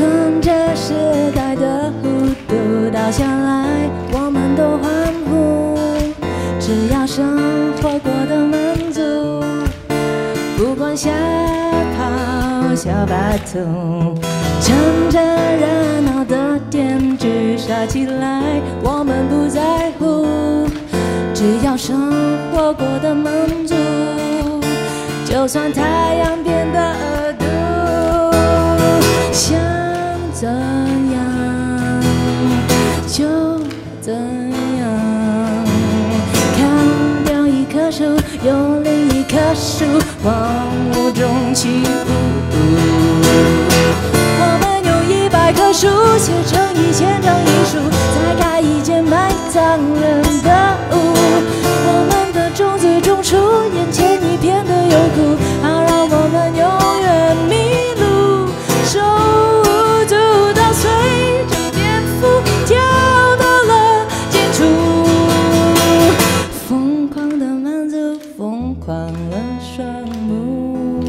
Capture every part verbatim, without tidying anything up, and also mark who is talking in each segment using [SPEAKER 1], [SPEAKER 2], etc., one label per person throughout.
[SPEAKER 1] 顺着时代的弧度倒下来，我们都欢呼。只要生活过得满足，不管小跑小白兔，趁着热闹的点聚杀起来，我们不在乎。只要生活过得满足，就算太阳变得恶毒，想怎样就怎样。砍掉一棵树，有另一棵树，荒芜中起舞。我们用一百棵树写成一千张遗书，再盖一间埋葬人的屋。我们的种子种出眼前一片的幽谷，好让我们永远迷路。手舞足蹈，随着蝙蝠跳到了尽处，疯狂的满足，疯狂了双目。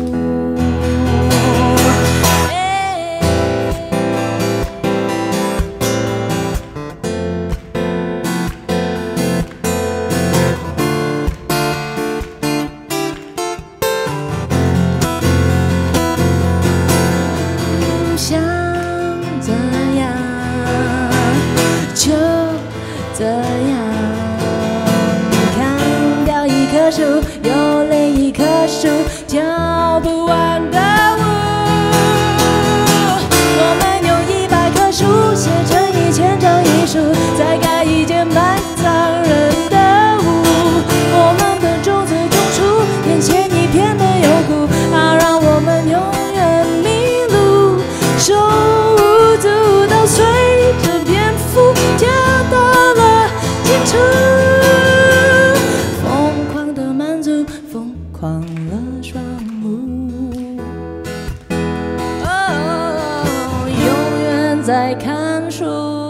[SPEAKER 1] 想怎样就怎样，砍掉一棵树，有另一棵树，跳不完的舞。我们用一百棵树写成一千张遗书，再盖一间埋葬人的屋。我们的种子种出眼前一片的幽谷，好让我们永远迷路。手舞足蹈，随着蝙蝠跳到了尽处，疯狂的满足，疯狂了双目。哦，永远在看书。